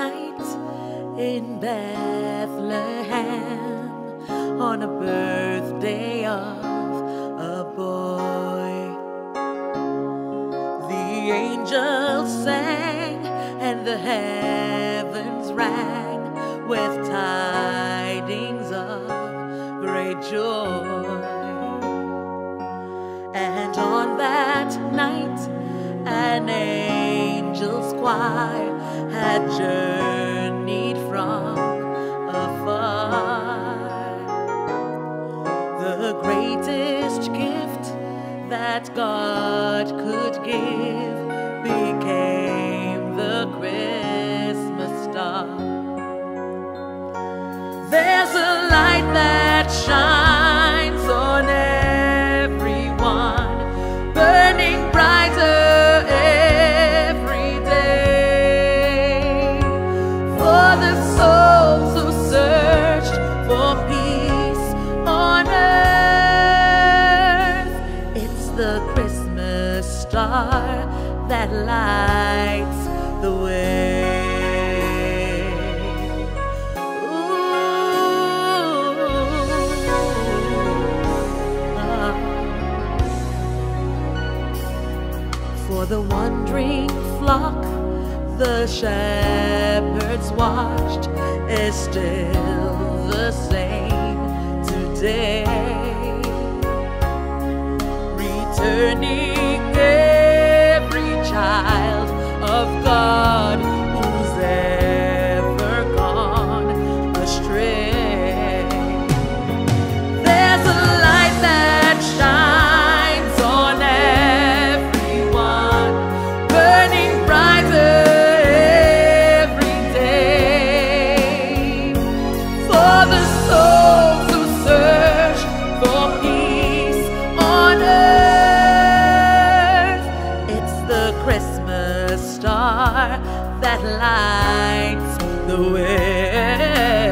night in Bethlehem, on a birthday of a boy, the angels sang and the heavens rang with tidings of great joy. And on that night an angel's choir had journeyed from afar. The greatest gift that God could give became the Christmas star. There's a light that shines on everyone, burning brighter every day. For the souls who searched for peace on earth, it's the Christmas star that lights the way. For the wandering flock the shepherds watched is still the same today, returning every child of God who's ever gone astray. There's a light that shines on everyone, burning brighter every day. For the souls who search for peace on earth, it's the Christmas star that lights the way.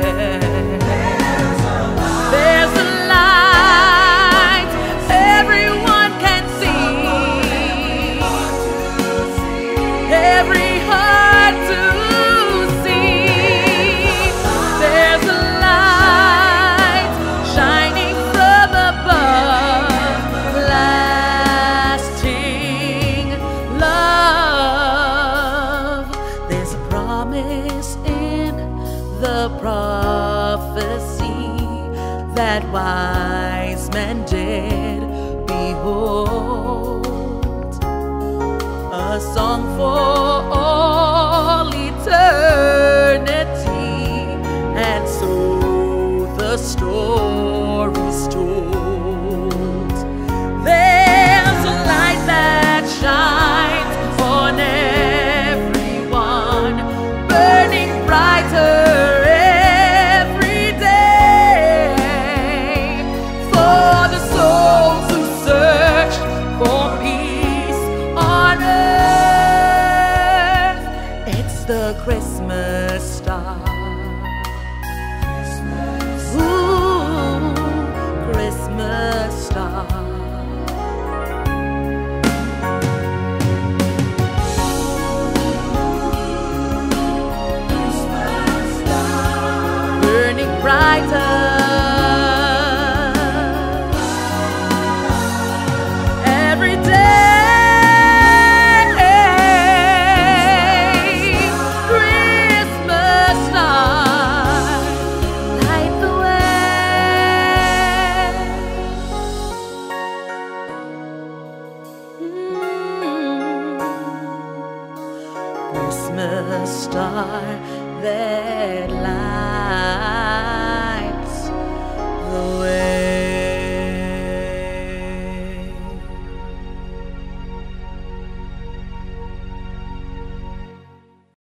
There's a light everyone can see, every heart to see. There's a light shining from above, lasting love. There's a promise in the prophecy that wise men did behold, a song for all eternity, and so the story's told. There's a light that shines on everyone, burning brighter every day. For the souls who search for peace on earth, it's the Christmas star. Ooh, Christmas star. Burning brighter every day. Christmas star, light the way. Christmas star that